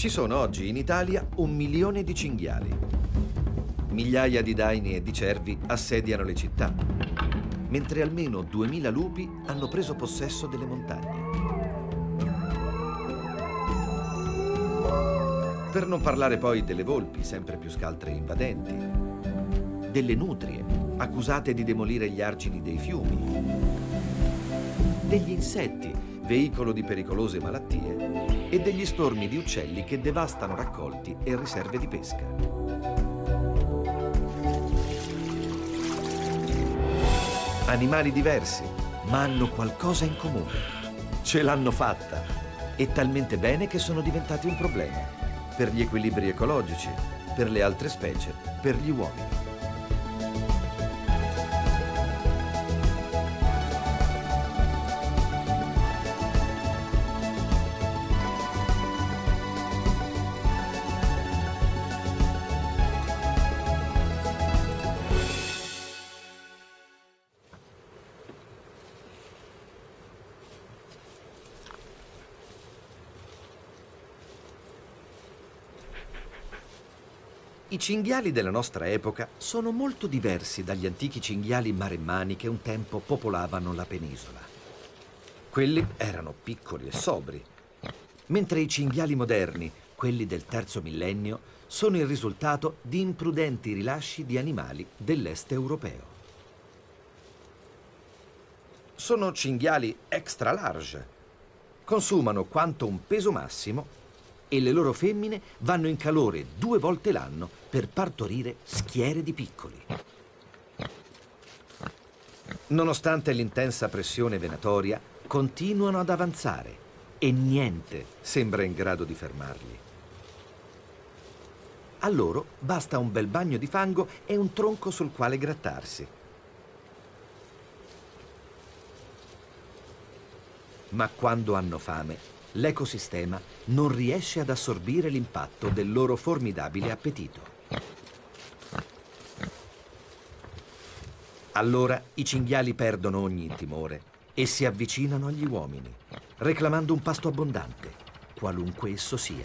Ci sono oggi in Italia 1 milione di cinghiali. Migliaia di daini e di cervi assediano le città, mentre almeno 2000 lupi hanno preso possesso delle montagne. Per non parlare poi delle volpi, sempre più scaltre e invadenti, delle nutrie, accusate di demolire gli argini dei fiumi, degli insetti, veicolo di pericolose malattie, e degli stormi di uccelli che devastano raccolti e riserve di pesca. Animali diversi, ma hanno qualcosa in comune. Ce l'hanno fatta, e talmente bene che sono diventati un problema per gli equilibri ecologici, per le altre specie, per gli uomini. I cinghiali della nostra epoca sono molto diversi dagli antichi cinghiali maremmani che un tempo popolavano la penisola. Quelli erano piccoli e sobri, mentre i cinghiali moderni, quelli del terzo millennio, sono il risultato di imprudenti rilasci di animali dell'est europeo. Sono cinghiali extra large, consumano quanto un peso massimo e le loro femmine vanno in calore 2 volte l'anno per partorire schiere di piccoli. Nonostante l'intensa pressione venatoria, continuano ad avanzare e niente sembra in grado di fermarli. A loro basta un bel bagno di fango e un tronco sul quale grattarsi. Ma quando hanno fame, l'ecosistema non riesce ad assorbire l'impatto del loro formidabile appetito. Allora i cinghiali perdono ogni timore e si avvicinano agli uomini, reclamando un pasto abbondante, qualunque esso sia.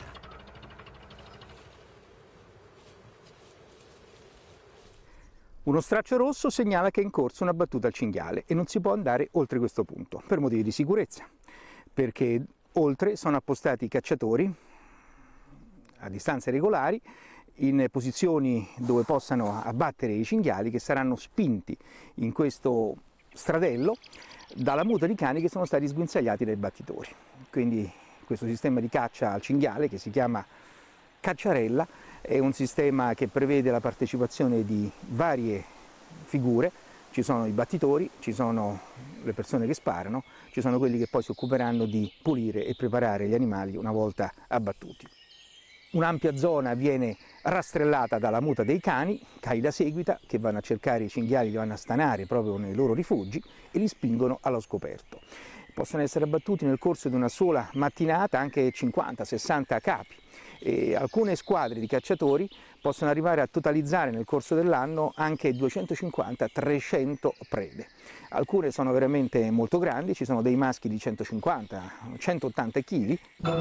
Uno straccio rosso segnala che è in corso una battuta al cinghiale e non si può andare oltre questo punto, per motivi di sicurezza, perché oltre sono appostati i cacciatori a distanze regolari in posizioni dove possano abbattere i cinghiali che saranno spinti in questo stradello dalla muta di cani che sono stati sguinzagliati dai battitori. Quindi questo sistema di caccia al cinghiale, che si chiama cacciarella, è un sistema che prevede la partecipazione di varie figure. Ci sono i battitori, ci sono le persone che sparano, ci sono quelli che poi si occuperanno di pulire e preparare gli animali una volta abbattuti. Un'ampia zona viene rastrellata dalla muta dei cani da seguita, che vanno a cercare i cinghiali, li vanno a stanare proprio nei loro rifugi e li spingono allo scoperto. Possono essere abbattuti nel corso di una sola mattinata anche 50-60 capi. E alcune squadre di cacciatori possono arrivare a totalizzare nel corso dell'anno anche 250-300 prede. Alcune sono veramente molto grandi, ci sono dei maschi di 150-180 kg.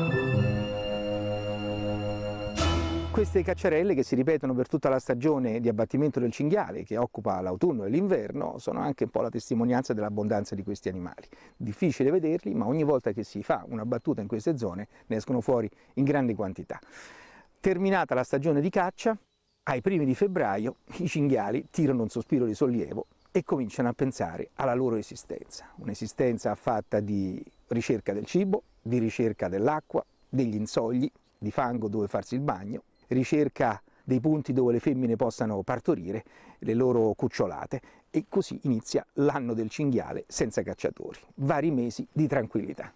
Queste cacciarelle, che si ripetono per tutta la stagione di abbattimento del cinghiale, che occupa l'autunno e l'inverno, sono anche un po' la testimonianza dell'abbondanza di questi animali. Difficile vederli, ma ogni volta che si fa una battuta in queste zone ne escono fuori in grandi quantità. Terminata la stagione di caccia, ai primi di febbraio i cinghiali tirano un sospiro di sollievo e cominciano a pensare alla loro esistenza. Un'esistenza fatta di ricerca del cibo, di ricerca dell'acqua, degli insogli, di fango dove farsi il bagno, ricerca dei punti dove le femmine possano partorire le loro cucciolate, e così inizia l'anno del cinghiale senza cacciatori, vari mesi di tranquillità.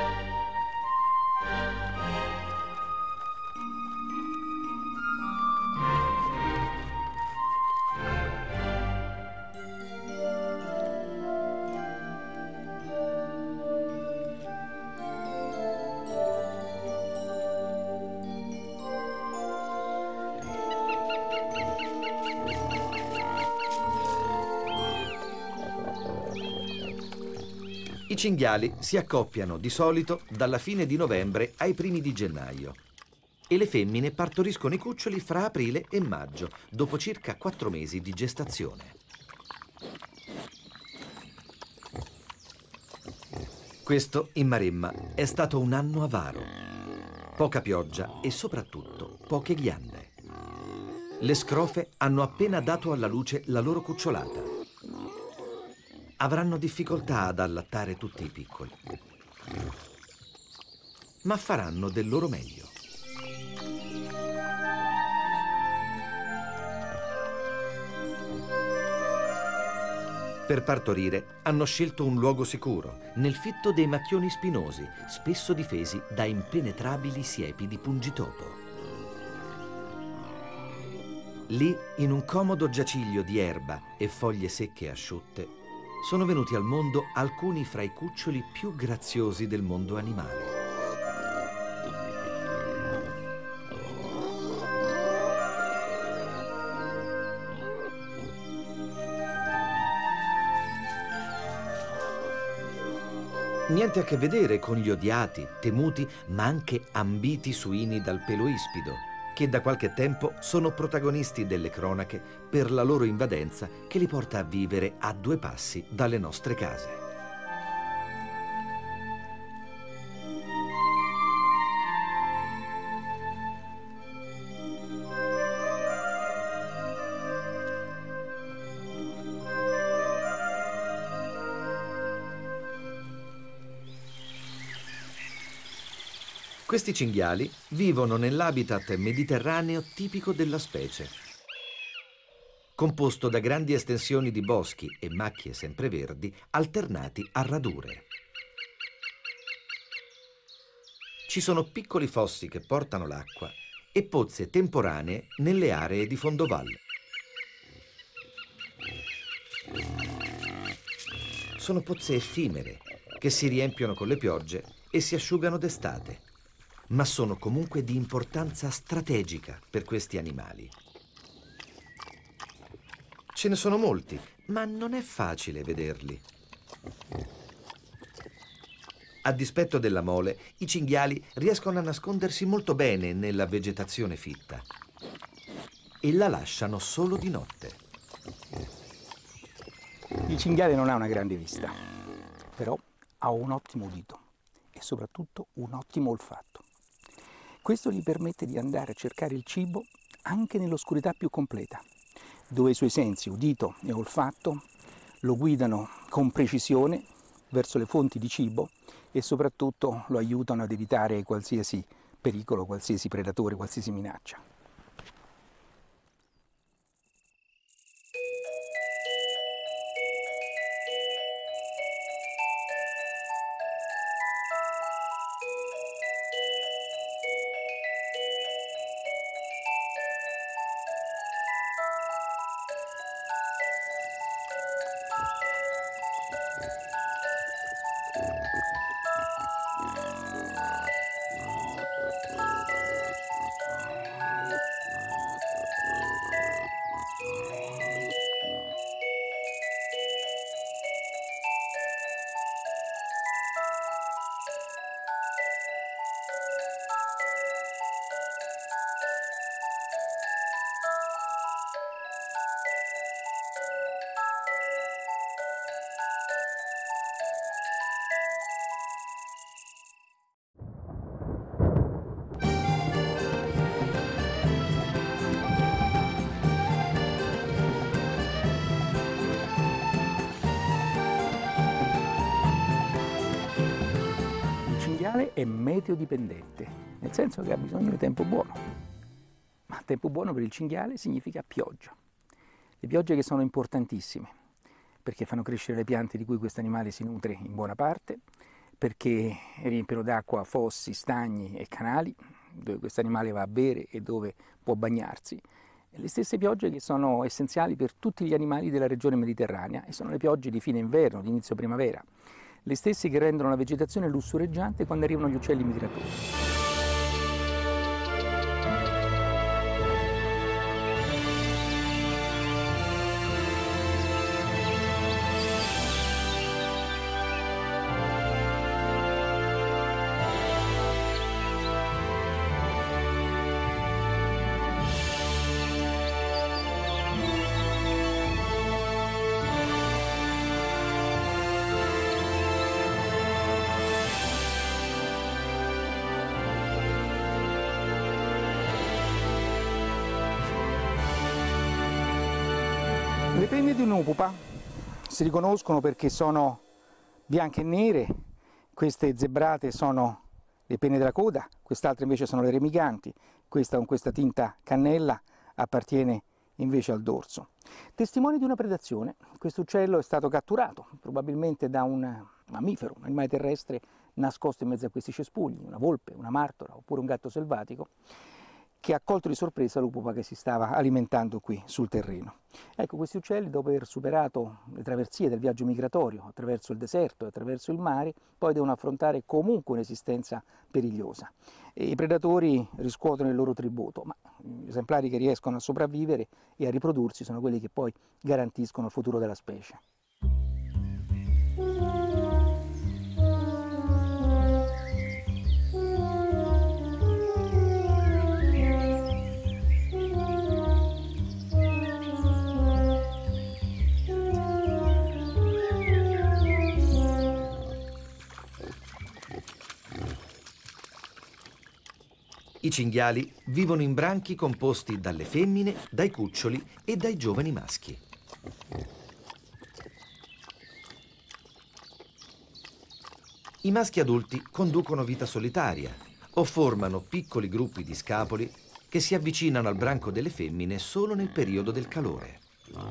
I cinghiali si accoppiano di solito dalla fine di novembre ai primi di gennaio. e le femmine partoriscono i cuccioli fra aprile e maggio, dopo circa 4 mesi di gestazione. Questo, in Maremma, è stato un anno avaro. Poca pioggia e soprattutto poche ghiande. Le scrofe hanno appena dato alla luce la loro cucciolata. Avranno difficoltà ad allattare tutti i piccoli, ma faranno del loro meglio. Per partorire hanno scelto un luogo sicuro, nel fitto dei macchioni spinosi, spesso difesi da impenetrabili siepi di pungitopo. Lì, in un comodo giaciglio di erba e foglie secche asciutte, sono venuti al mondo alcuni fra i cuccioli più graziosi del mondo animale. Niente a che vedere con gli odiati, temuti, ma anche ambiti suini dal pelo ispido, che da qualche tempo sono protagonisti delle cronache per la loro invadenza che li porta a vivere a 2 passi dalle nostre case. Questi cinghiali vivono nell'habitat mediterraneo tipico della specie, composto da grandi estensioni di boschi e macchie sempreverdi alternati a radure. Ci sono piccoli fossi che portano l'acqua e pozze temporanee nelle aree di fondovalle. Sono pozze effimere che si riempiono con le piogge e si asciugano d'estate, ma sono comunque di importanza strategica per questi animali. Ce ne sono molti, ma non è facile vederli. A dispetto della mole, i cinghiali riescono a nascondersi molto bene nella vegetazione fitta e la lasciano solo di notte. Il cinghiale non ha una grande vista, però ha un ottimo udito e soprattutto un ottimo olfatto. Questo gli permette di andare a cercare il cibo anche nell'oscurità più completa, dove i suoi sensi, udito e olfatto, lo guidano con precisione verso le fonti di cibo e soprattutto lo aiutano ad evitare qualsiasi pericolo, qualsiasi predatore, qualsiasi minaccia. È meteodipendente, nel senso che ha bisogno di tempo buono, ma tempo buono per il cinghiale significa pioggia. Le piogge che sono importantissime perché fanno crescere le piante di cui questo animale si nutre in buona parte, perché riempiono d'acqua fossi, stagni e canali dove questo animale va a bere e dove può bagnarsi. E le stesse piogge che sono essenziali per tutti gli animali della regione mediterranea e sono le piogge di fine inverno, di inizio primavera. Le stesse che rendono la vegetazione lussureggiante quando arrivano gli uccelli migratori. Le penne di un'upupa si riconoscono perché sono bianche e nere, queste zebrate sono le penne della coda, quest'altra invece sono le remiganti, questa con questa tinta cannella appartiene invece al dorso. Testimoni di una predazione, questo uccello è stato catturato probabilmente da un mammifero, un animale terrestre nascosto in mezzo a questi cespugli, una volpe, una martora oppure un gatto selvatico, che ha colto di sorpresa l'upupa che si stava alimentando qui sul terreno. Ecco, questi uccelli, dopo aver superato le traversie del viaggio migratorio attraverso il deserto e attraverso il mare, poi devono affrontare comunque un'esistenza perigliosa. E i predatori riscuotono il loro tributo, ma gli esemplari che riescono a sopravvivere e a riprodursi sono quelli che poi garantiscono il futuro della specie. I cinghiali vivono in branchi composti dalle femmine, dai cuccioli e dai giovani maschi. I maschi adulti conducono vita solitaria o formano piccoli gruppi di scapoli che si avvicinano al branco delle femmine solo nel periodo del calore.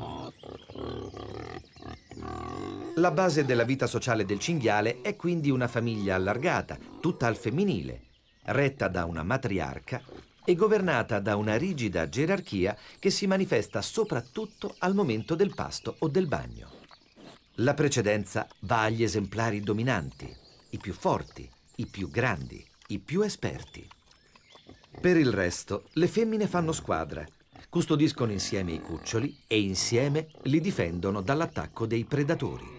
La base della vita sociale del cinghiale è quindi una famiglia allargata, tutta al femminile, retta da una matriarca e governata da una rigida gerarchia che si manifesta soprattutto al momento del pasto o del bagno. La precedenza va agli esemplari dominanti, i più forti, i più grandi, i più esperti. Per il resto, le femmine fanno squadra, custodiscono insieme i cuccioli e insieme li difendono dall'attacco dei predatori.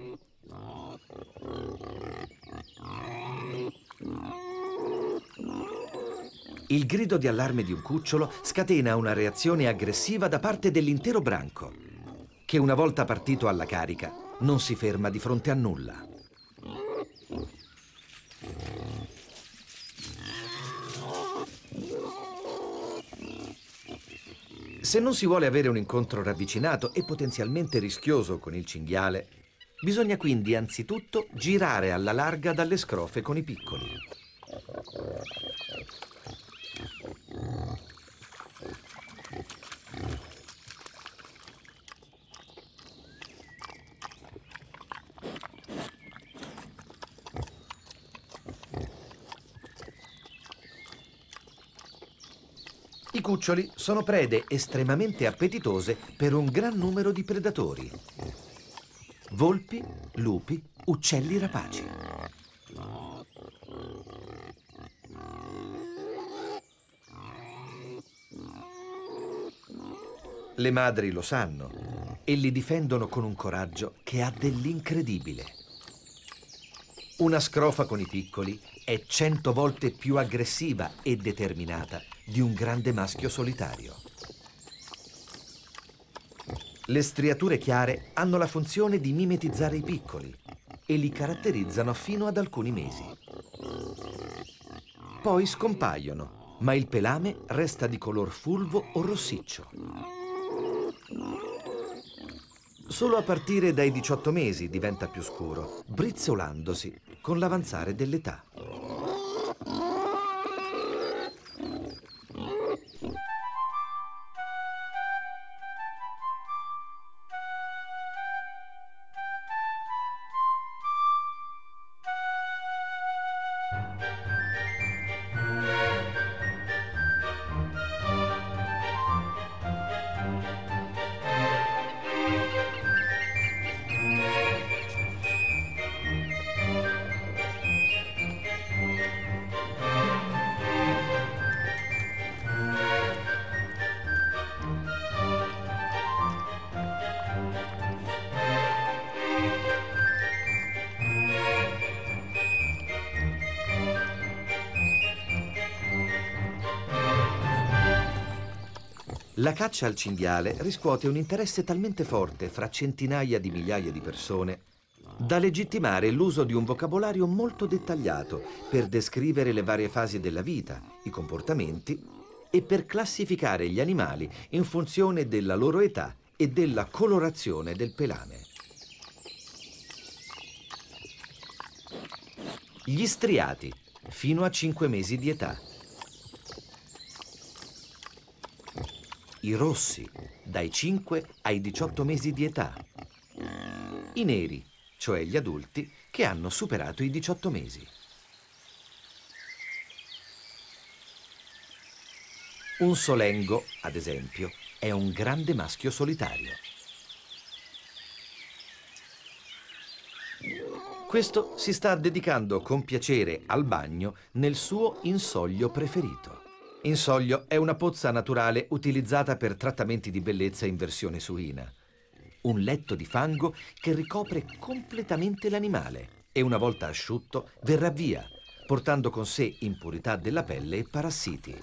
Il grido di allarme di un cucciolo scatena una reazione aggressiva da parte dell'intero branco, che una volta partito alla carica non si ferma di fronte a nulla. Se non si vuole avere un incontro ravvicinato e potenzialmente rischioso con il cinghiale, bisogna quindi anzitutto girare alla larga dalle scrofe con i piccoli. I cuccioli sono prede estremamente appetitose per un gran numero di predatori: volpi, lupi, uccelli rapaci. Le madri lo sanno e li difendono con un coraggio che ha dell'incredibile. Una scrofa con i piccoli è 100 volte più aggressiva e determinata di un grande maschio solitario. Le striature chiare hanno la funzione di mimetizzare i piccoli e li caratterizzano fino ad alcuni mesi. Poi scompaiono, ma il pelame resta di color fulvo o rossiccio. Solo a partire dai 18 mesi diventa più scuro, brizzolandosi con l'avanzare dell'età. La caccia al cinghiale riscuote un interesse talmente forte fra centinaia di migliaia di persone da legittimare l'uso di un vocabolario molto dettagliato per descrivere le varie fasi della vita, i comportamenti e per classificare gli animali in funzione della loro età e della colorazione del pelame. Gli striati, fino a 5 mesi di età. I rossi, dai 5 ai 18 mesi di età. I neri, cioè gli adulti, che hanno superato i 18 mesi. Un solengo, ad esempio, è un grande maschio solitario. Questo si sta dedicando con piacere al bagno nel suo insoglio preferito. Insoglio è una pozza naturale utilizzata per trattamenti di bellezza in versione suina. Un letto di fango che ricopre completamente l'animale e una volta asciutto verrà via, portando con sé impurità della pelle e parassiti.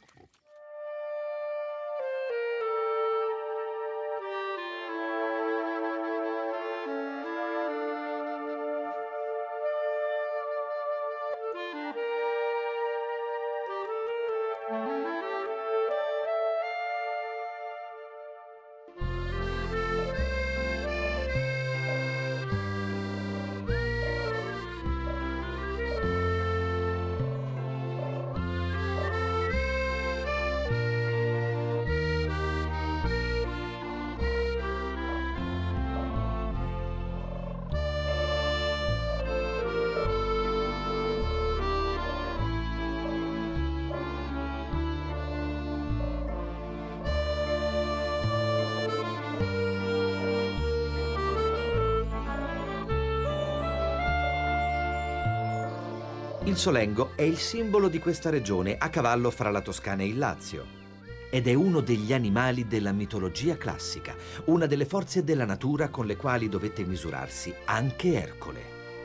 Il solengo è il simbolo di questa regione a cavallo fra la Toscana e il Lazio ed è uno degli animali della mitologia classica, una delle forze della natura con le quali dovette misurarsi anche Ercole.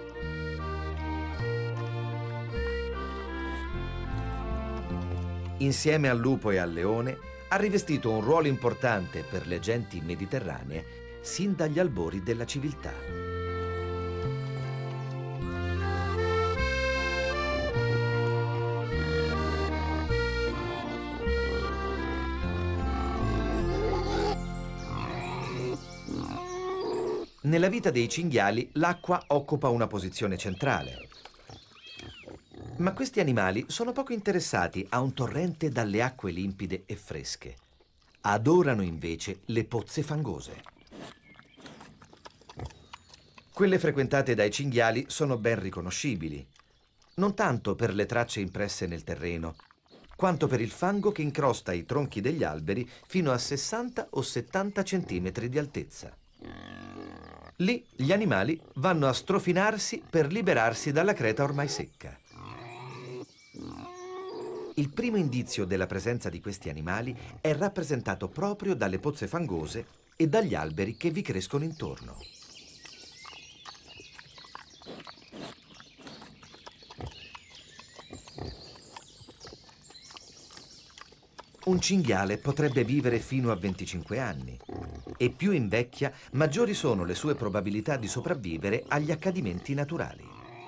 Insieme al lupo e al leone ha rivestito un ruolo importante per le genti mediterranee sin dagli albori della civiltà. Nella vita dei cinghiali l'acqua occupa una posizione centrale. Ma questi animali sono poco interessati a un torrente dalle acque limpide e fresche. Adorano invece le pozze fangose. Quelle frequentate dai cinghiali sono ben riconoscibili, non tanto per le tracce impresse nel terreno, quanto per il fango che incrosta i tronchi degli alberi fino a 60 o 70 centimetri di altezza. Lì gli animali vanno a strofinarsi per liberarsi dalla creta ormai secca. Il primo indizio della presenza di questi animali è rappresentato proprio dalle pozze fangose e dagli alberi che vi crescono intorno. Un cinghiale potrebbe vivere fino a 25 anni e più invecchia, maggiori sono le sue probabilità di sopravvivere agli accadimenti naturali.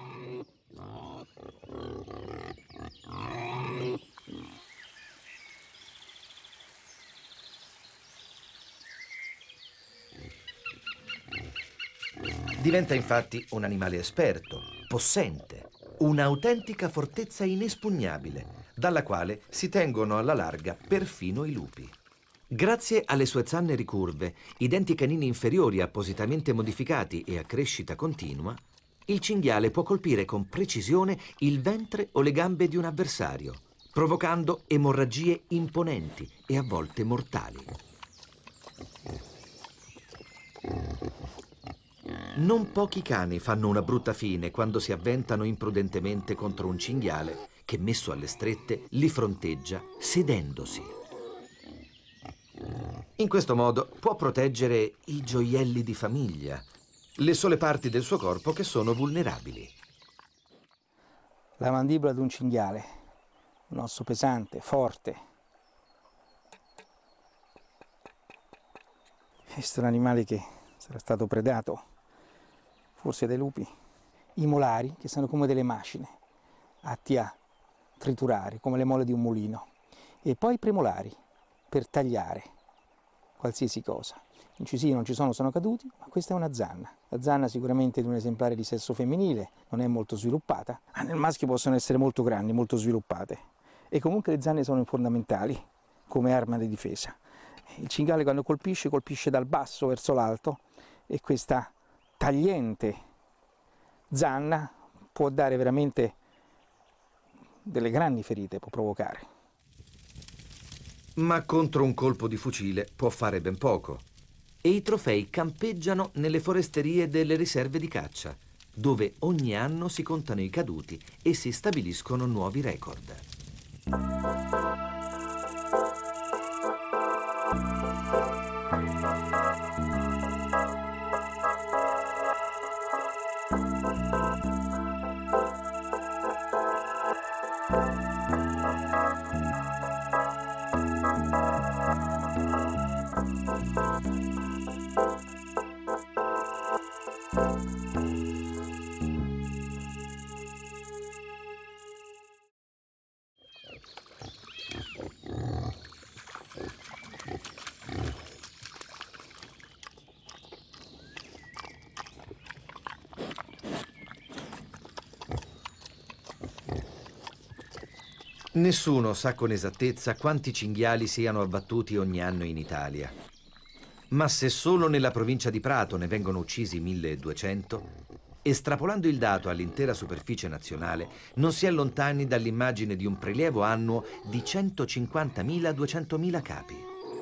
Diventa infatti un animale esperto, possente, un'autentica fortezza inespugnabile, dalla quale si tengono alla larga perfino i lupi. Grazie alle sue zanne ricurve, i denti canini inferiori appositamente modificati e a crescita continua, il cinghiale può colpire con precisione il ventre o le gambe di un avversario, provocando emorragie imponenti e a volte mortali. Non pochi cani fanno una brutta fine quando si avventano imprudentemente contro un cinghiale che, messo alle strette, li fronteggia sedendosi. In questo modo può proteggere i gioielli di famiglia, le sole parti del suo corpo che sono vulnerabili. La mandibola di un cinghiale, un osso pesante, forte. Questo è un animale che sarà stato predato forse dai lupi. I molari, che sono come delle macine, atti a triturare, come le molle di un mulino. E poi i premolari, per tagliare qualsiasi cosa. incisivi non ci sono caduti, ma questa è una zanna. La zanna sicuramente di un esemplare di sesso femminile non è molto sviluppata, ma nel maschio possono essere molto grandi, molto sviluppate. E comunque le zanne sono fondamentali come arma di difesa. Il cinghiale quando colpisce, colpisce dal basso verso l'alto e questa tagliente zanna può dare veramente delle grandi ferite, può provocare. Ma contro un colpo di fucile può fare ben poco. E i trofei campeggiano nelle foresterie delle riserve di caccia, dove ogni anno si contano i caduti e si stabiliscono nuovi record. Nessuno sa con esattezza quanti cinghiali siano abbattuti ogni anno in Italia. Ma se solo nella provincia di Prato ne vengono uccisi 1200, estrapolando il dato all'intera superficie nazionale, non si è lontani dall'immagine di un prelievo annuo di 150.000-200.000 capi.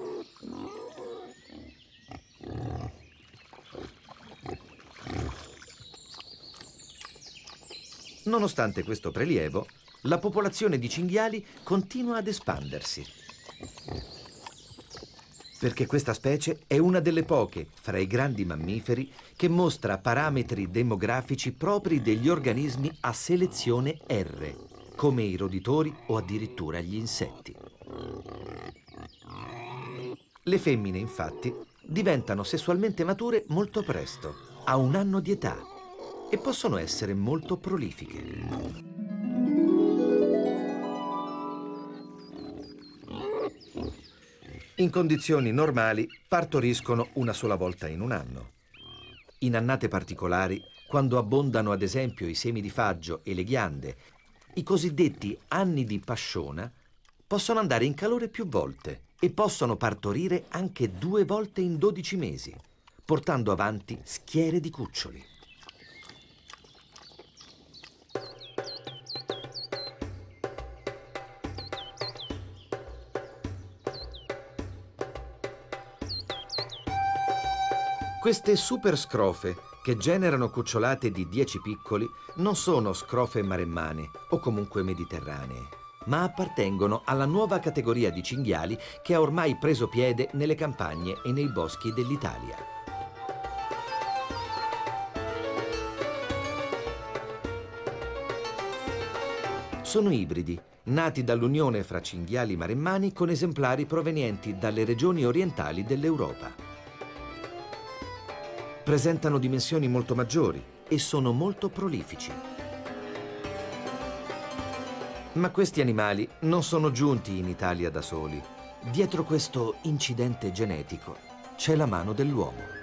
Nonostante questo prelievo, la popolazione di cinghiali continua ad espandersi. Perché questa specie è una delle poche fra i grandi mammiferi che mostra parametri demografici propri degli organismi a selezione R, come i roditori o addirittura gli insetti. Le femmine, infatti, diventano sessualmente mature molto presto, a 1 anno di età, e possono essere molto prolifiche. In condizioni normali partoriscono una sola volta in un anno. In annate particolari, quando abbondano ad esempio i semi di faggio e le ghiande, i cosiddetti anni di pasciona, possono andare in calore più volte e possono partorire anche 2 volte in 12 mesi, portando avanti schiere di cuccioli. Queste super scrofe, che generano cucciolate di 10 piccoli, non sono scrofe maremmane o comunque mediterranee, ma appartengono alla nuova categoria di cinghiali che ha ormai preso piede nelle campagne e nei boschi dell'Italia. Sono ibridi, nati dall'unione fra cinghiali maremmani con esemplari provenienti dalle regioni orientali dell'Europa. Presentano dimensioni molto maggiori e sono molto prolifici. Ma questi animali non sono giunti in Italia da soli. Dietro questo incidente genetico c'è la mano dell'uomo.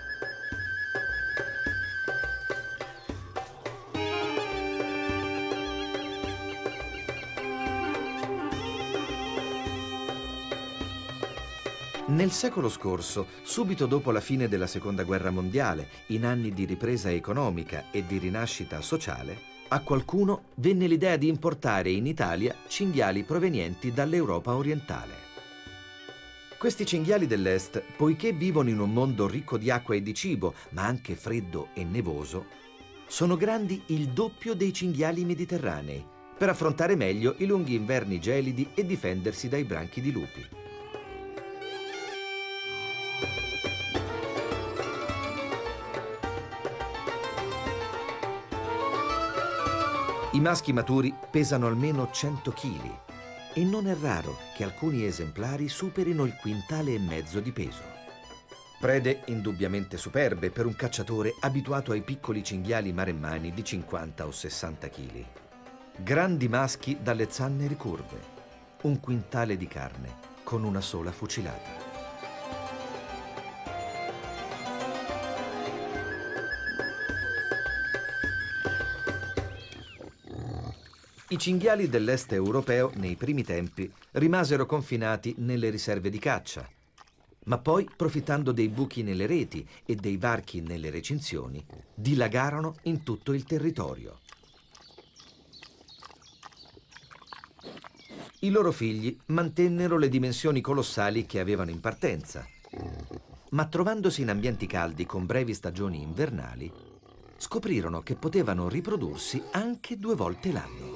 Nel secolo scorso, subito dopo la fine della Seconda Guerra Mondiale, in anni di ripresa economica e di rinascita sociale, a qualcuno venne l'idea di importare in Italia cinghiali provenienti dall'Europa orientale. Questi cinghiali dell'Est, poiché vivono in un mondo ricco di acqua e di cibo, ma anche freddo e nevoso, sono grandi il doppio dei cinghiali mediterranei, per affrontare meglio i lunghi inverni gelidi e difendersi dai branchi di lupi. I maschi maturi pesano almeno 100 kg e non è raro che alcuni esemplari superino il 1,5 quintali di peso. Prede indubbiamente superbe per un cacciatore abituato ai piccoli cinghiali maremmani di 50 o 60 kg. Grandi maschi dalle zanne ricurve, 1 quintale di carne con una sola fucilata. I cinghiali dell'est europeo, nei primi tempi, rimasero confinati nelle riserve di caccia, ma poi, profittando dei buchi nelle reti e dei varchi nelle recinzioni, dilagarono in tutto il territorio. I loro figli mantennero le dimensioni colossali che avevano in partenza, ma trovandosi in ambienti caldi con brevi stagioni invernali, scoprirono che potevano riprodursi anche 2 volte l'anno.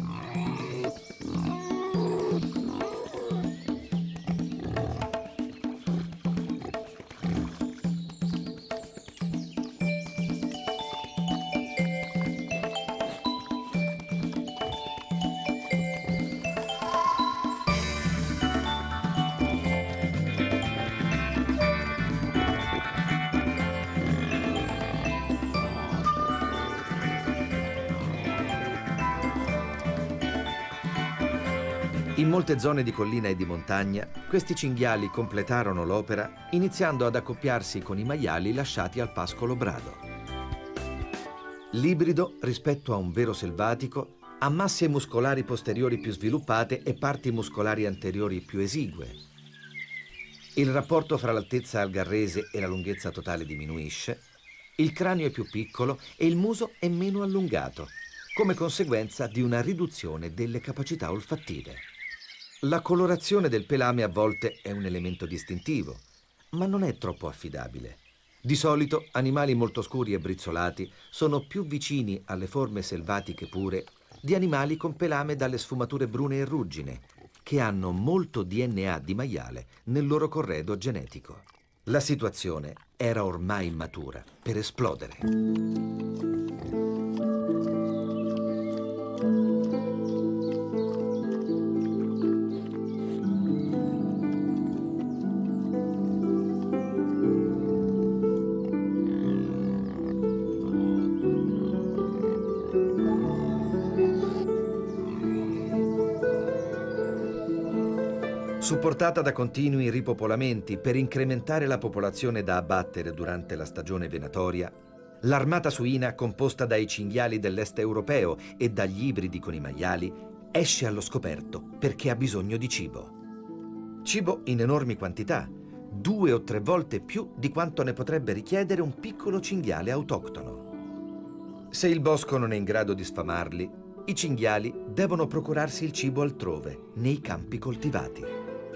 In molte zone di collina e di montagna, questi cinghiali completarono l'opera iniziando ad accoppiarsi con i maiali lasciati al pascolo brado. L'ibrido, rispetto a un vero selvatico, ha masse muscolari posteriori più sviluppate e parti muscolari anteriori più esigue. Il rapporto fra l'altezza algarrese e la lunghezza totale diminuisce, il cranio è più piccolo e il muso è meno allungato, come conseguenza di una riduzione delle capacità olfattive. La colorazione del pelame a volte è un elemento distintivo, ma non è troppo affidabile. Di solito animali molto scuri e brizzolati sono più vicini alle forme selvatiche pure di animali con pelame dalle sfumature brune e ruggine, che hanno molto DNA di maiale nel loro corredo genetico. La situazione era ormai matura per esplodere. Supportata da continui ripopolamenti per incrementare la popolazione da abbattere durante la stagione venatoria, l'armata suina, composta dai cinghiali dell'est europeo e dagli ibridi con i maiali, esce allo scoperto perché ha bisogno di cibo. Cibo in enormi quantità, 2 o 3 volte più di quanto ne potrebbe richiedere un piccolo cinghiale autoctono. Se il bosco non è in grado di sfamarli, i cinghiali devono procurarsi il cibo altrove, nei campi coltivati.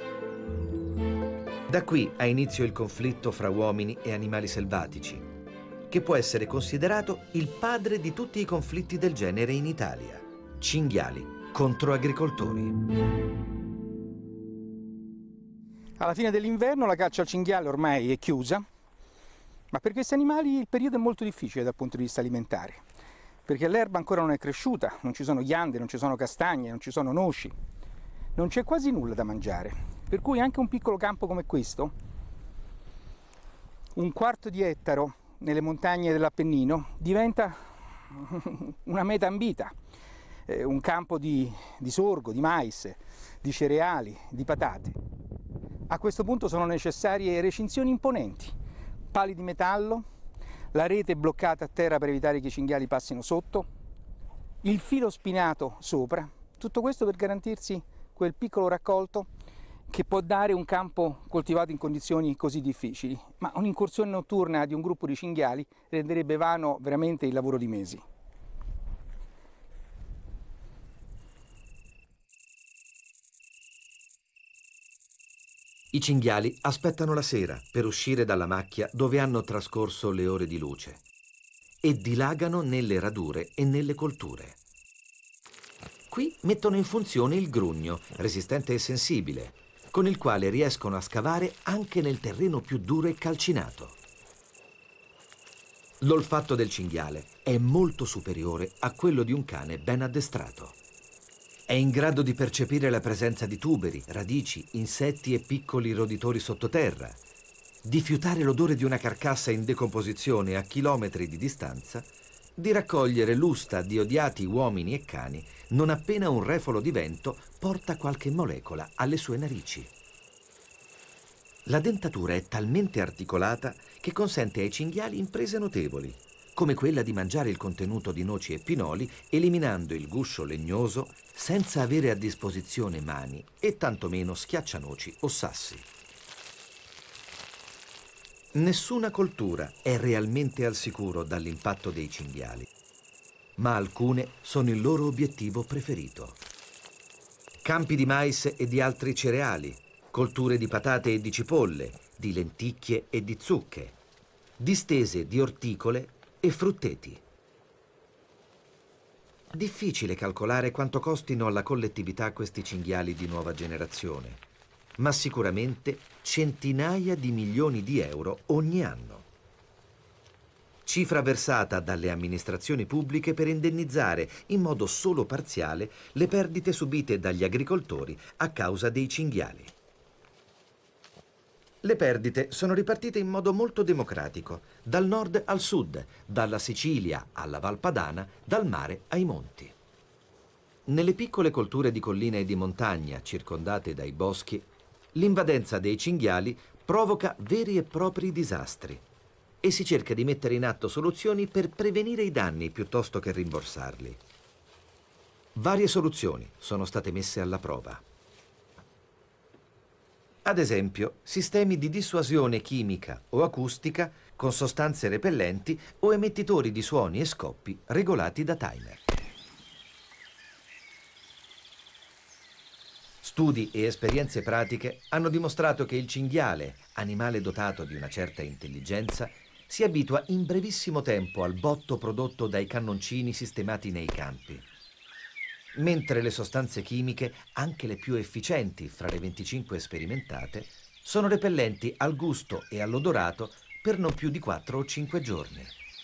Da qui ha inizio il conflitto fra uomini e animali selvatici, che può essere considerato il padre di tutti i conflitti del genere in Italia. Cinghiali contro agricoltori. Alla fine dell'inverno la caccia al cinghiale ormai è chiusa, ma per questi animali il periodo è molto difficile dal punto di vista alimentare, perché l'erba ancora non è cresciuta, non ci sono ghiande, non ci sono castagne, non ci sono noci, non c'è quasi nulla da mangiare. Per cui anche un piccolo campo come questo, 1/4 di ettaro nelle montagne dell'Appennino, diventa una meta ambita, un campo di sorgo, di mais, di cereali, di patate. A questo punto sono necessarie recinzioni imponenti, pali di metallo, la rete bloccata a terra per evitare che i cinghiali passino sotto, il filo spinato sopra, tutto questo per garantirsi quel piccolo raccolto che può dare un campo coltivato in condizioni così difficili, ma un'incursione notturna di un gruppo di cinghiali renderebbe vano veramente il lavoro di mesi. I cinghiali aspettano la sera per uscire dalla macchia dove hanno trascorso le ore di luce e dilagano nelle radure e nelle colture. Qui mettono in funzione il grugno, resistente e sensibile, con il quale riescono a scavare anche nel terreno più duro e calcinato. L'olfatto del cinghiale è molto superiore a quello di un cane ben addestrato. È in grado di percepire la presenza di tuberi, radici, insetti e piccoli roditori sottoterra, di fiutare l'odore di una carcassa in decomposizione a chilometri di distanza, di raccogliere l'usta di odiati uomini e cani non appena un refolo di vento porta qualche molecola alle sue narici. La dentatura è talmente articolata che consente ai cinghiali imprese notevoli, come quella di mangiare il contenuto di noci e pinoli, eliminando il guscio legnoso senza avere a disposizione mani e tantomeno schiaccianoci o sassi. Nessuna coltura è realmente al sicuro dall'impatto dei cinghiali, ma alcune sono il loro obiettivo preferito. Campi di mais e di altri cereali, colture di patate e di cipolle, di lenticchie e di zucche, distese di orticole e frutteti. Difficile calcolare quanto costino alla collettività questi cinghiali di nuova generazione, ma sicuramente centinaia di milioni di euro ogni anno. Cifra versata dalle amministrazioni pubbliche per indennizzare in modo solo parziale le perdite subite dagli agricoltori a causa dei cinghiali. Le perdite sono ripartite in modo molto democratico, dal nord al sud, dalla Sicilia alla Val Padana, dal mare ai monti. Nelle piccole colture di collina e di montagna, circondate dai boschi, l'invadenza dei cinghiali provoca veri e propri disastri e si cerca di mettere in atto soluzioni per prevenire i danni piuttosto che rimborsarli. Varie soluzioni sono state messe alla prova. Ad esempio, sistemi di dissuasione chimica o acustica con sostanze repellenti o emettitori di suoni e scoppi regolati da timer. Studi e esperienze pratiche hanno dimostrato che il cinghiale, animale dotato di una certa intelligenza, si abitua in brevissimo tempo al botto prodotto dai cannoncini sistemati nei campi. Mentre le sostanze chimiche, anche le più efficienti fra le 25 sperimentate, sono repellenti al gusto e all'odorato per non più di 4 o 5 giorni.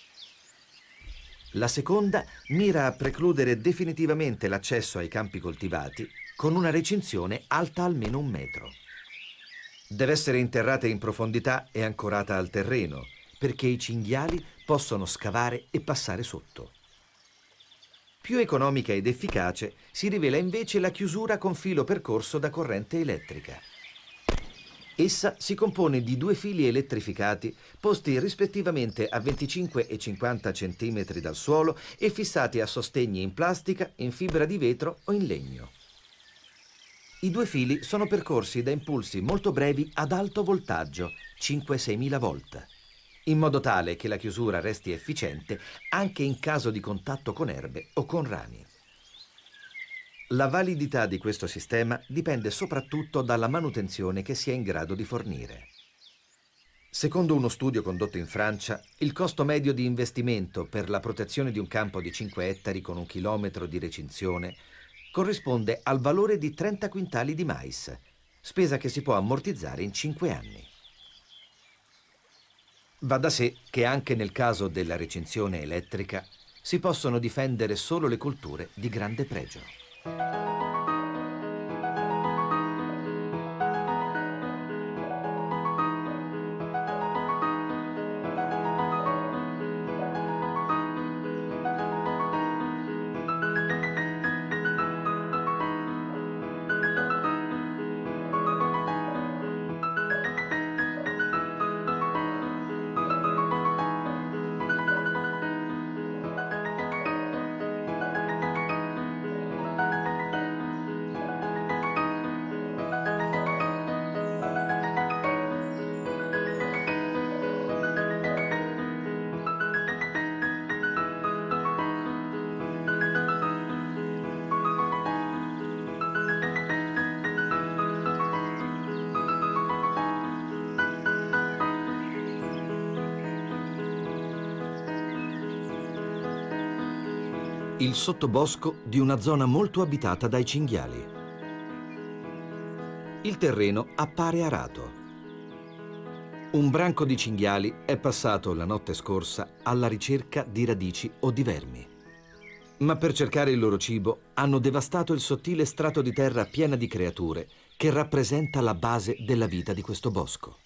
La seconda mira a precludere definitivamente l'accesso ai campi coltivati con una recinzione alta almeno 1 metro. Deve essere interrata in profondità e ancorata al terreno, perché i cinghiali possono scavare e passare sotto. Più economica ed efficace si rivela invece la chiusura con filo percorso da corrente elettrica. Essa si compone di 2 fili elettrificati posti rispettivamente a 25 e 50 cm dal suolo e fissati a sostegni in plastica, in fibra di vetro o in legno. I 2 fili sono percorsi da impulsi molto brevi ad alto voltaggio, 5-6 mila volt, in modo tale che la chiusura resti efficiente anche in caso di contatto con erbe o con rami. La validità di questo sistema dipende soprattutto dalla manutenzione che si è in grado di fornire. Secondo uno studio condotto in Francia, il costo medio di investimento per la protezione di un campo di 5 ettari con 1 chilometro di recinzione corrisponde al valore di 30 quintali di mais, spesa che si può ammortizzare in 5 anni. Va da sé che anche nel caso della recinzione elettrica si possono difendere solo le colture di grande pregio. Il sottobosco di una zona molto abitata dai cinghiali. Il terreno appare arato. Un branco di cinghiali è passato la notte scorsa alla ricerca di radici o di vermi. Ma per cercare il loro cibo hanno devastato il sottile strato di terra piena di creature che rappresenta la base della vita di questo bosco.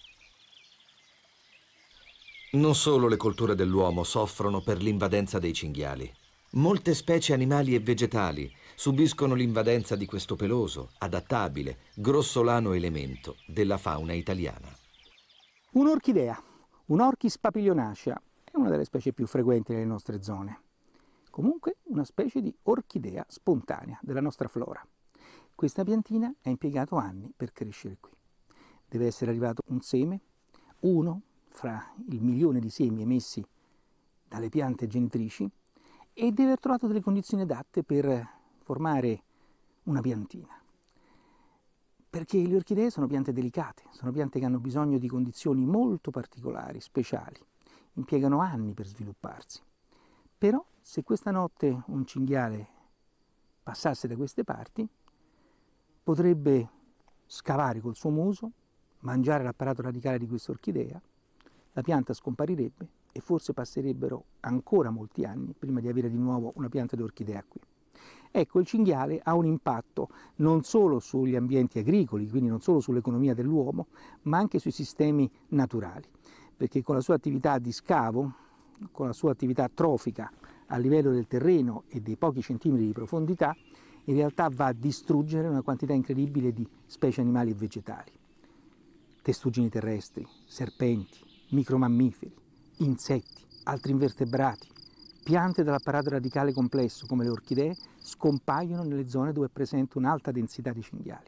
Non solo le colture dell'uomo soffrono per l'invadenza dei cinghiali. Molte specie animali e vegetali subiscono l'invadenza di questo peloso, adattabile, grossolano elemento della fauna italiana. Un'orchidea, un Orchis papilionacea, è una delle specie più frequenti nelle nostre zone. Comunque una specie di orchidea spontanea della nostra flora. Questa piantina ha impiegato anni per crescere qui. Deve essere arrivato un seme, uno fra il milione di semi emessi dalle piante genitrici, e deve aver trovato delle condizioni adatte per formare una piantina. Perché le orchidee sono piante delicate, sono piante che hanno bisogno di condizioni molto particolari, speciali, impiegano anni per svilupparsi. Però se questa notte un cinghiale passasse da queste parti, potrebbe scavare col suo muso, mangiare l'apparato radicale di questa orchidea, la pianta scomparirebbe e forse passerebbero ancora molti anni prima di avere di nuovo una pianta di orchidea qui. Ecco, il cinghiale ha un impatto non solo sugli ambienti agricoli, quindi non solo sull'economia dell'uomo, ma anche sui sistemi naturali, perché con la sua attività di scavo, con la sua attività trofica a livello del terreno e dei pochi centimetri di profondità, in realtà va a distruggere una quantità incredibile di specie animali e vegetali. Testuggini terrestri, serpenti, micromammiferi, insetti, altri invertebrati, piante dall'apparato radicale complesso come le orchidee scompaiono nelle zone dove è presente un'alta densità di cinghiali.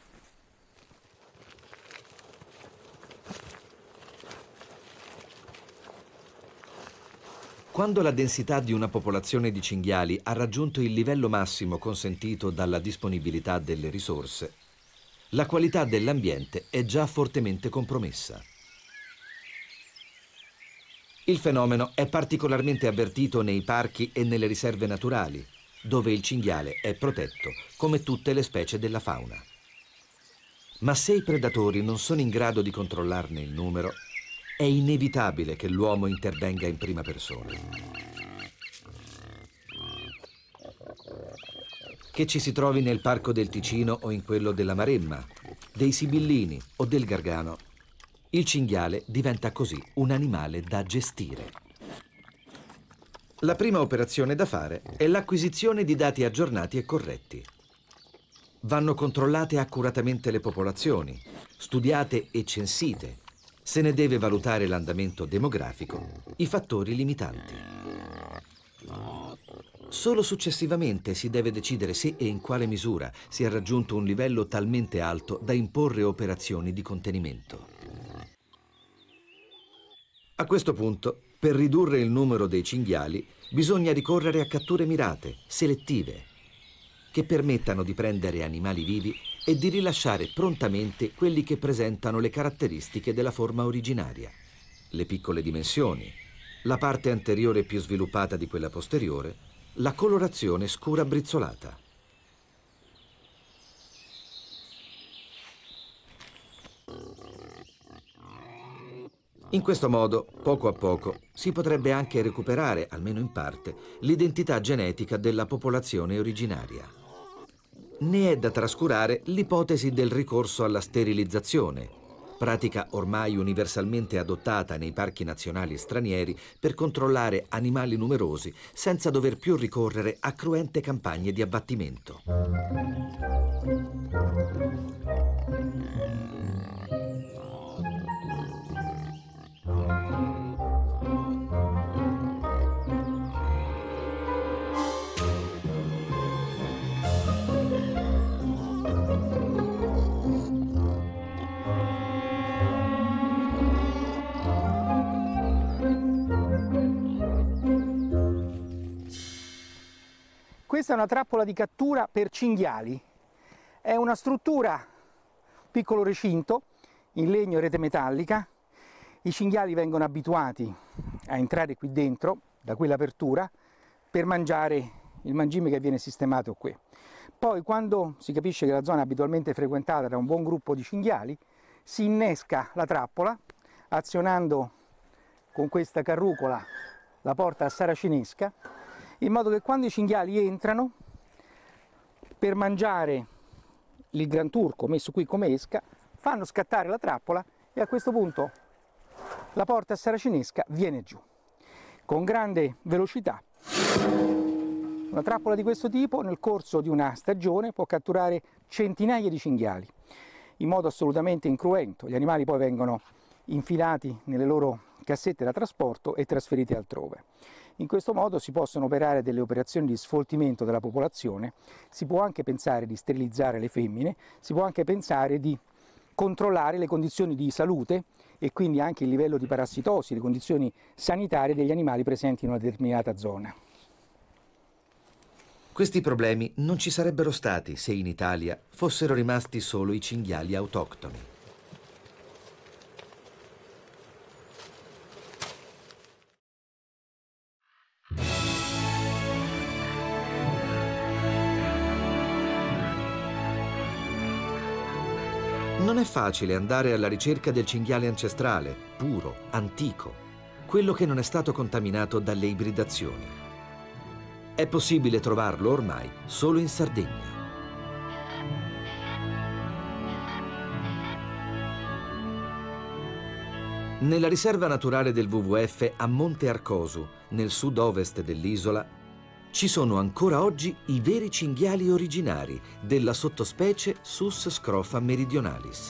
Quando la densità di una popolazione di cinghiali ha raggiunto il livello massimo consentito dalla disponibilità delle risorse, la qualità dell'ambiente è già fortemente compromessa. Il fenomeno è particolarmente avvertito nei parchi e nelle riserve naturali, dove il cinghiale è protetto, come tutte le specie della fauna. Ma se i predatori non sono in grado di controllarne il numero, è inevitabile che l'uomo intervenga in prima persona. Che ci si trovi nel Parco del Ticino o in quello della Maremma, dei Sibillini o del Gargano, il cinghiale diventa così un animale da gestire. La prima operazione da fare è l'acquisizione di dati aggiornati e corretti. Vanno controllate accuratamente le popolazioni, studiate e censite. Se ne deve valutare l'andamento demografico, i fattori limitanti. Solo successivamente si deve decidere se e in quale misura si è raggiunto un livello talmente alto da imporre operazioni di contenimento. A questo punto, per ridurre il numero dei cinghiali, bisogna ricorrere a catture mirate, selettive, che permettano di prendere animali vivi e di rilasciare prontamente quelli che presentano le caratteristiche della forma originaria. Le piccole dimensioni, la parte anteriore più sviluppata di quella posteriore, la colorazione scura brizzolata. In questo modo, poco a poco, si potrebbe anche recuperare, almeno in parte, l'identità genetica della popolazione originaria. Ne è da trascurare l'ipotesi del ricorso alla sterilizzazione, pratica ormai universalmente adottata nei parchi nazionali stranieri per controllare animali numerosi senza dover più ricorrere a cruente campagne di abbattimento. Questa è una trappola di cattura per cinghiali. È una struttura, un piccolo recinto, in legno e rete metallica. I cinghiali vengono abituati a entrare qui dentro, da quell'apertura, per mangiare il mangime che viene sistemato qui. Poi, quando si capisce che la zona è abitualmente frequentata da un buon gruppo di cinghiali, si innesca la trappola, azionando con questa carrucola la porta saracinesca, in modo che quando i cinghiali entrano per mangiare il granturco messo qui come esca, fanno scattare la trappola e a questo punto la porta saracinesca viene giù con grande velocità. Una trappola di questo tipo nel corso di una stagione può catturare centinaia di cinghiali in modo assolutamente incruento. Gli animali poi vengono infilati nelle loro cassette da trasporto e trasferite altrove. In questo modo si possono operare delle operazioni di sfoltimento della popolazione, si può anche pensare di sterilizzare le femmine, si può anche pensare di controllare le condizioni di salute e quindi anche il livello di parassitosi, le condizioni sanitarie degli animali presenti in una determinata zona. Questi problemi non ci sarebbero stati se in Italia fossero rimasti solo i cinghiali autoctoni. Non è facile andare alla ricerca del cinghiale ancestrale, puro, antico, quello che non è stato contaminato dalle ibridazioni. È possibile trovarlo ormai solo in Sardegna. Nella riserva naturale del WWF a Monte Arcosu, nel sud-ovest dell'isola, ci sono ancora oggi i veri cinghiali originari della sottospecie Sus scrofa meridionalis.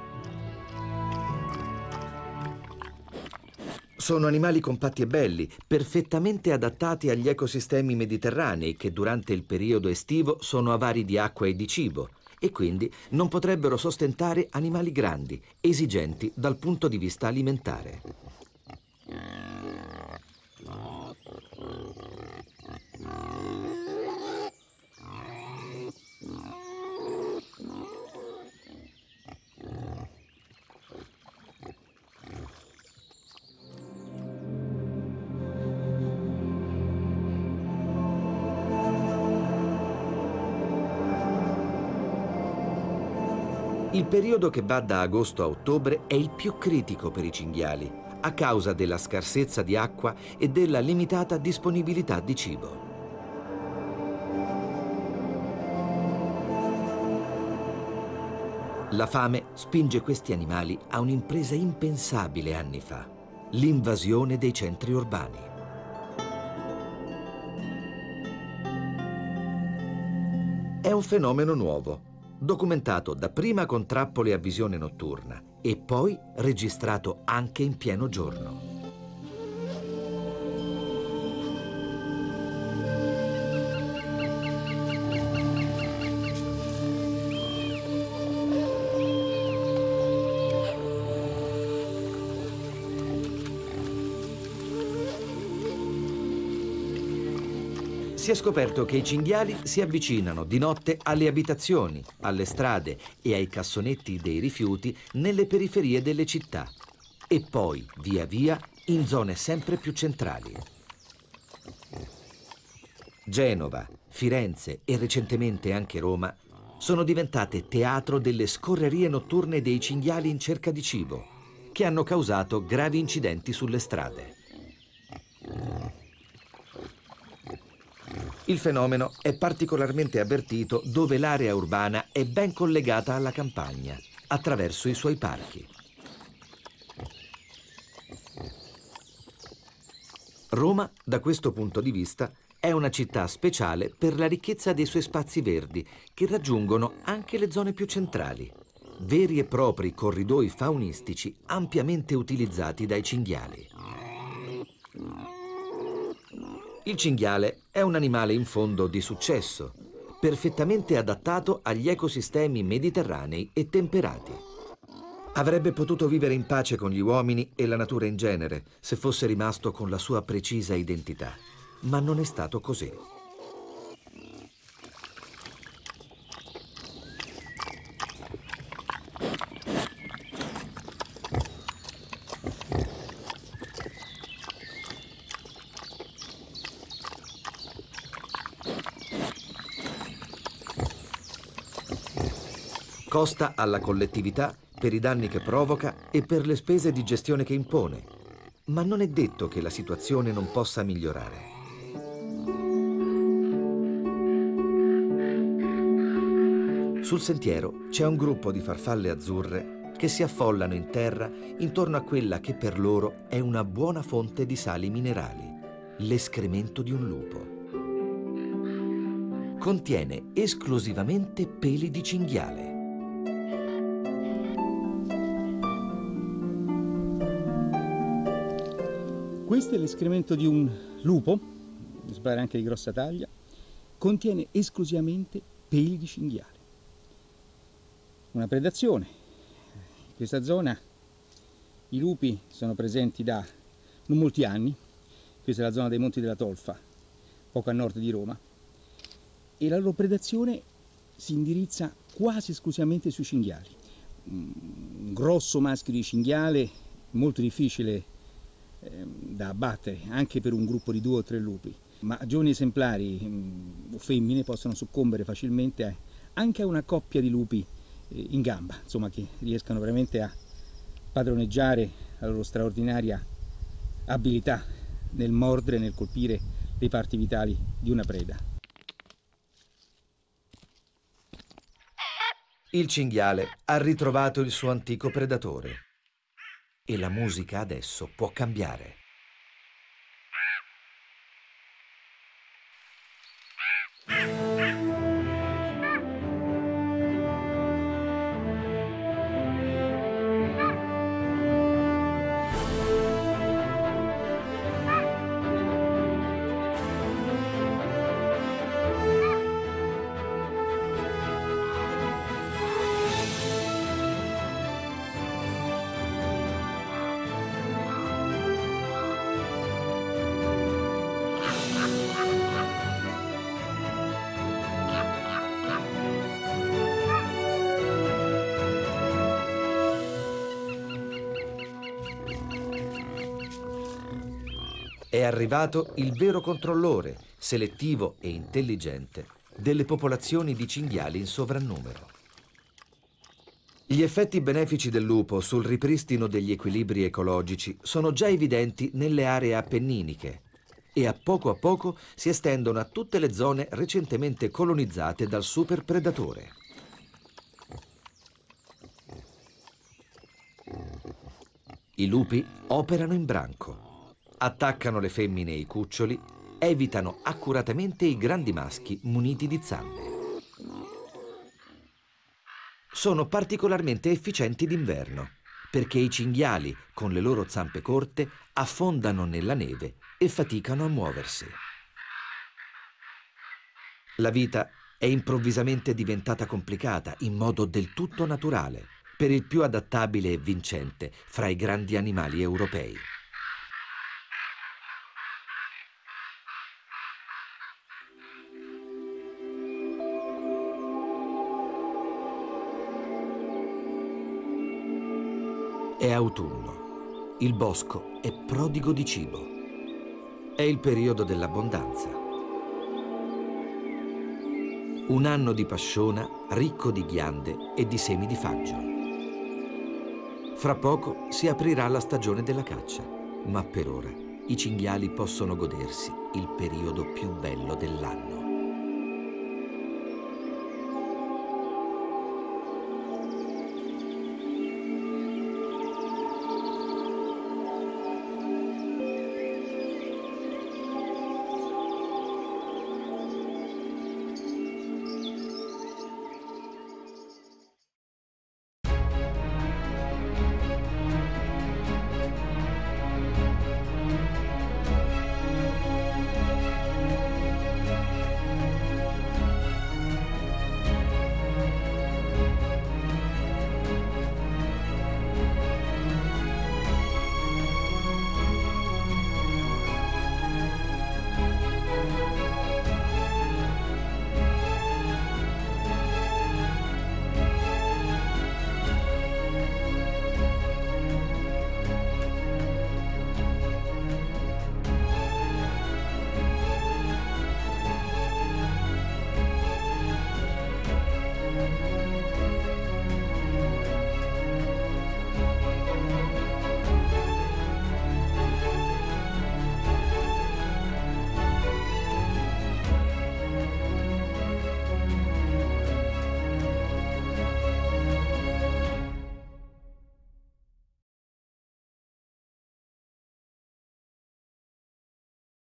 Sono animali compatti e belli, perfettamente adattati agli ecosistemi mediterranei che durante il periodo estivo sono avari di acqua e di cibo e quindi non potrebbero sostentare animali grandi, esigenti dal punto di vista alimentare. Il periodo che va da agosto a ottobre è il più critico per i cinghiali, a causa della scarsezza di acqua e della limitata disponibilità di cibo. La fame spinge questi animali a un'impresa impensabile anni fa, l'invasione dei centri urbani. È un fenomeno nuovo, documentato dapprima con trappole a visione notturna e poi registrato anche in pieno giorno. Si è scoperto che i cinghiali si avvicinano di notte alle abitazioni, alle strade e ai cassonetti dei rifiuti nelle periferie delle città e poi, via via, in zone sempre più centrali. Genova, Firenze e recentemente anche Roma sono diventate teatro delle scorrerie notturne dei cinghiali in cerca di cibo, che hanno causato gravi incidenti sulle strade. Il fenomeno è particolarmente avvertito dove l'area urbana è ben collegata alla campagna, attraverso i suoi parchi. Roma, da questo punto di vista, è una città speciale per la ricchezza dei suoi spazi verdi, che raggiungono anche le zone più centrali, veri e propri corridoi faunistici ampiamente utilizzati dai cinghiali. Il cinghiale è un animale in fondo di successo, perfettamente adattato agli ecosistemi mediterranei e temperati. Avrebbe potuto vivere in pace con gli uomini e la natura in genere se fosse rimasto con la sua precisa identità, ma non è stato così. Costa alla collettività per i danni che provoca e per le spese di gestione che impone, ma non è detto che la situazione non possa migliorare. Sul sentiero c'è un gruppo di farfalle azzurre che si affollano in terra intorno a quella che per loro è una buona fonte di sali minerali, l'escremento di un lupo. Contiene esclusivamente peli di cinghiale. Questo è l'escremento di un lupo, mi pare anche di grossa taglia, contiene esclusivamente peli di cinghiale. Una predazione. In questa zona i lupi sono presenti da non molti anni. Questa è la zona dei Monti della Tolfa, poco a nord di Roma, e la loro predazione si indirizza quasi esclusivamente sui cinghiali. Un grosso maschio di cinghiale molto difficile da abbattere anche per un gruppo di 2 o 3 lupi, ma giovani esemplari o femmine possono soccombere facilmente anche a una coppia di lupi in gamba, insomma, che riescano veramente a padroneggiare la loro straordinaria abilità nel mordere e nel colpire le parti vitali di una preda. Il cinghiale ha ritrovato il suo antico predatore e la musica adesso può cambiare. È arrivato il vero controllore, selettivo e intelligente, delle popolazioni di cinghiali in sovrannumero. Gli effetti benefici del lupo sul ripristino degli equilibri ecologici sono già evidenti nelle aree appenniniche e a poco si estendono a tutte le zone recentemente colonizzate dal superpredatore. I lupi operano in branco. Attaccano le femmine e i cuccioli, evitano accuratamente i grandi maschi muniti di zampe. Sono particolarmente efficienti d'inverno, perché i cinghiali, con le loro zampe corte, affondano nella neve e faticano a muoversi. La vita è improvvisamente diventata complicata in modo del tutto naturale, per il più adattabile e vincente fra i grandi animali europei. È autunno. Il bosco è prodigo di cibo. È il periodo dell'abbondanza. Un anno di pasciona ricco di ghiande e di semi di faggio. Fra poco si aprirà la stagione della caccia, ma per ora i cinghiali possono godersi il periodo più bello dell'anno.